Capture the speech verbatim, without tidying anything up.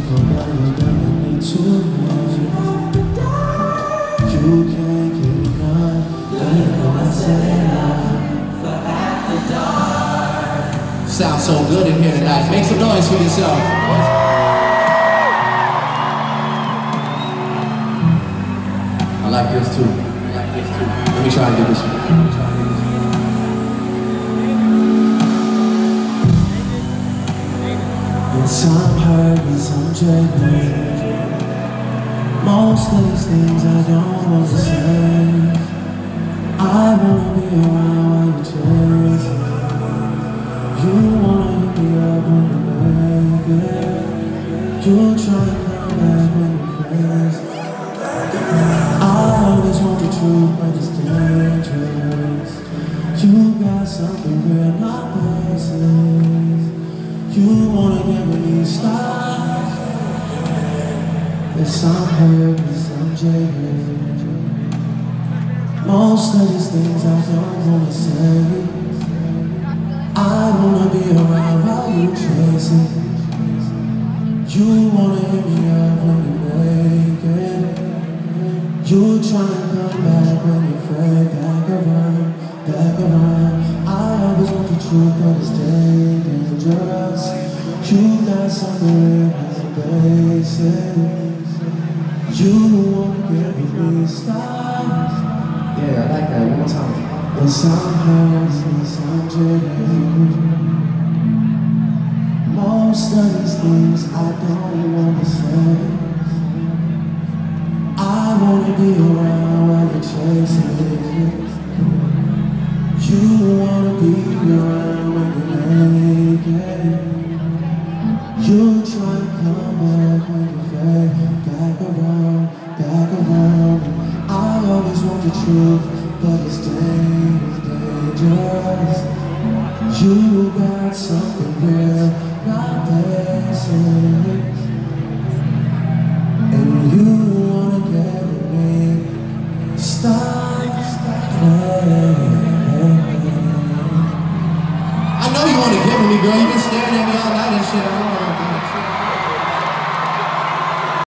for that you never need to know. You can't get enough. Now you know I said for after dark. Sounds so good in here tonight. Make some noise for yourself. I like this too. I like this too. Let me try and do this one. Yes, I'm hurt, yes, I'm jaded. Most of these things I don't want to say. I wanna be around while you're chasing. You wanna hit me up when you make it. You try and come back when you're crazy. I always want the truth, but it's dangerous. You got something real, not basic. You wanna get me stopped. Yes, I'm hurt, yes, I'm jaded. Most of these things I don't wanna say. I wanna be around while you chasing. You wanna hit me up when you make it. You try and come back when you fade. Back around, back around. I always want the truth, but it's dangerous. You got something real as a basic. You wanna get with me, stop. Yeah, I like that. One more time. Yes, I'm hurt, yes, I'm jaded. Most of these things I don't wanna say. I wanna be around while you're chasing it. You wanna be around when you make it. You try to come back when you fade. Back around, back around. I always want the truth, but it's dangerous. You got something real, not basic. And you wanna get with me. Stop playing. I know you want to get with me, girl. You've been staring at me all night and shit.